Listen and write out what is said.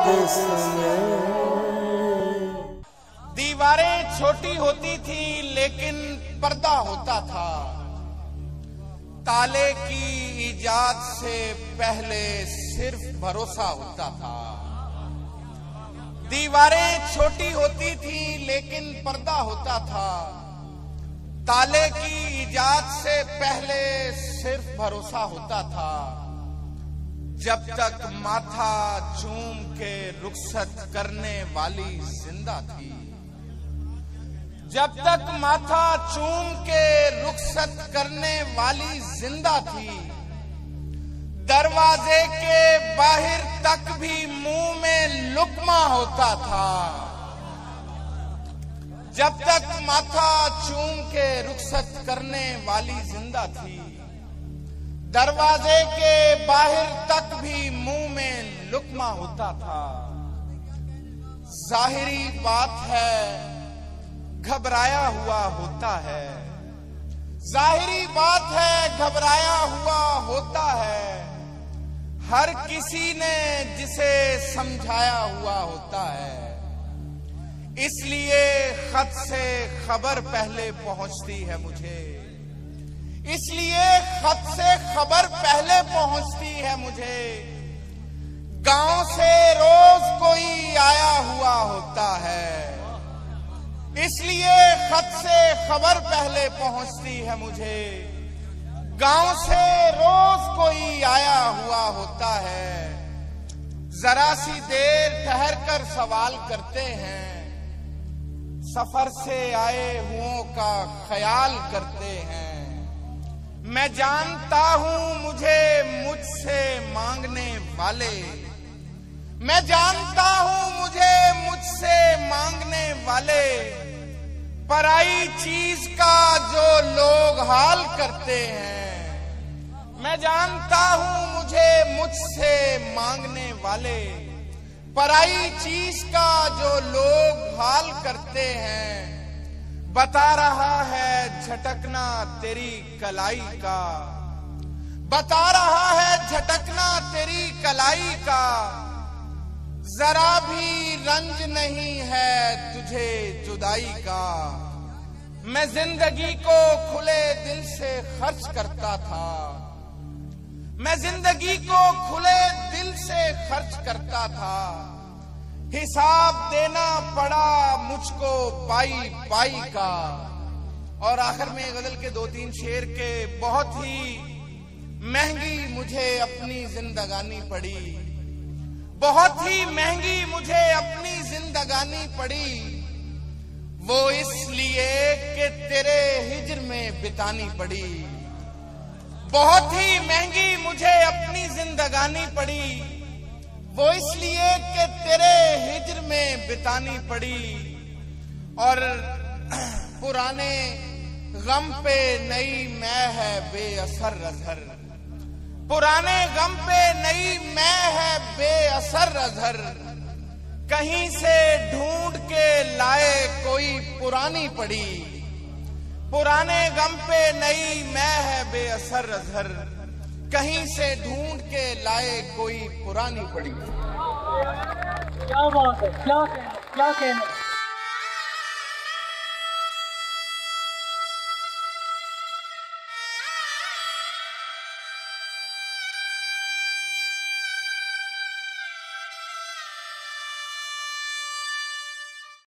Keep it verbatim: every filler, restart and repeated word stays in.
दीवारें छोटी होती थी लेकिन पर्दा होता था। ताले की इजाद से पहले सिर्फ भरोसा होता था। दीवारें छोटी होती थी लेकिन पर्दा होता था। ताले की इजाद से पहले सिर्फ भरोसा होता था। जब तक माथा चूम के रुखसत करने वाली जिंदा थी। जब तक माथा चूम के रुखसत करने वाली जिंदा थी। दरवाजे के बाहर तक भी मुंह में लुकमा होता था। जब तक माथा चूम के रुखसत करने वाली जिंदा थी। दरवाजे के बाहर तक भी मुंह में लुकमा होता था। जाहिरी बात है घबराया हुआ होता है। जाहिरी बात है घबराया हुआ होता है। हर किसी ने जिसे समझाया हुआ होता है। इसलिए खत से खबर पहले पहुंचती है मुझे। इसलिए खत से खबर पहले पहुंचती है मुझे। गांव से रोज कोई आया हुआ होता है। इसलिए खत से खबर पहले पहुंचती है मुझे। गांव से रोज कोई आया हुआ होता है। जरा सी देर ठहर कर सवाल करते हैं। सफर से आए हुओं का ख्याल करते हैं। मैं जानता हूं मुझे मुझसे मांगने वाले। मैं जानता हूं मुझे मुझसे मांगने वाले। पराई चीज का जो लोग हाल करते हैं। मैं जानता हूं मुझे मुझसे मांगने वाले। पराई चीज का जो लोग हाल करते हैं। बता रहा है झटकना तेरी कलाई का। बता रहा है झटकना तेरी कलाई का। जरा भी रंज नहीं है तुझे जुदाई का। मैं जिंदगी को खुले दिल से खर्च करता था। मैं जिंदगी को खुले दिल से खर्च करता था। हिसाब देना पड़ा मुझको पाई पाई का। और आखिर में गजल के दो तीन शेर के बहुत ही महंगी मुझे अपनी जिंदगानी पड़ी। बहुत ही महंगी मुझे अपनी जिंदगानी पड़ी। वो इसलिए कि तेरे हिज्र में बितानी पड़ी। बहुत ही महंगी मुझे अपनी जिंदगानी पड़ी। वो इसलिए कि तेरे हिज्र में बितानी पड़ी। और पुराने गम पे नई मैं है बेअसर अजहर। पुराने गम पे नई मैं है बेअसर अजहर। कहीं से ढूंढ के लाए कोई पुरानी पड़ी। पुराने गम पे नई मैं है बेअसर अजहर। कहीं से ढूंढ के लाए कोई पुरानी पड़ी। क्या बात है, क्या कहना, क्या कहना।